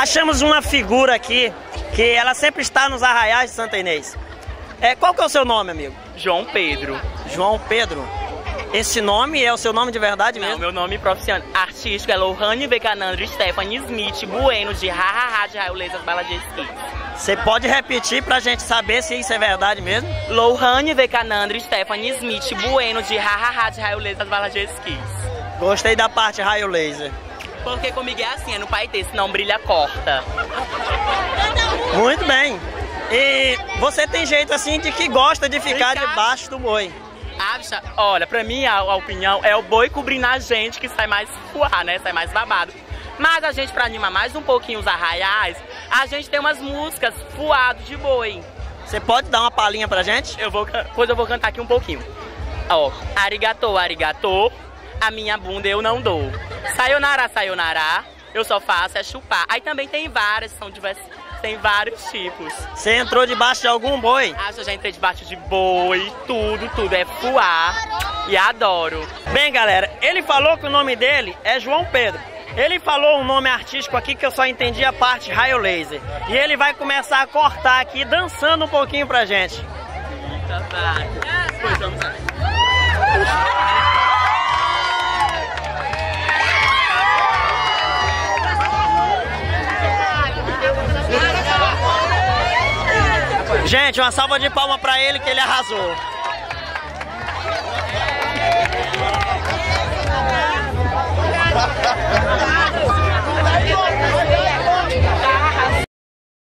Achamos uma figura aqui que ela sempre está nos arraiais de Santa Inês. Qual que é o seu nome, amigo? João Pedro. João Pedro. Esse nome é o seu nome de verdade mesmo? Não, meu nome profissional artístico é Lohane Vecanandro Stephanie Smith Bueno de Hahaha de Raio Laser Bala de Esqui. Você pode repetir pra gente saber se isso é verdade mesmo? Lohane Vecanandro Stephanie Smith Bueno de Hahaha de Raio Laser Bala de Esqui. Gostei da parte raio laser. Porque comigo é assim, é no paetê, se não brilha, corta. Muito bem. E você tem jeito assim de que gosta de ficar debaixo do boi. Ah, bicha, olha, pra mim a opinião é o boi cobrindo a gente que sai mais fuar, né? Sai mais babado. Mas a gente, pra animar mais um pouquinho os arraiais, a gente tem umas músicas fuado de boi. Você pode dar uma palhinha pra gente? Depois eu vou cantar aqui um pouquinho. Ó, arigatô, arigatô, a minha bunda eu não dou. Sayonara, sayonara, eu só faço é chupar. Aí também tem várias, são diversas. Tem vários tipos. Você entrou debaixo de algum boi? Ah, eu já entrei debaixo de boi, tudo. É fuar e adoro. Bem, galera, ele falou que o nome dele é João Pedro. Ele falou um nome artístico aqui que eu só entendi a parte raio laser. E ele vai começar a cortar aqui, dançando um pouquinho pra gente. Eita, vai. Pois vamos lá. Gente, uma salva de palmas pra ele que ele arrasou.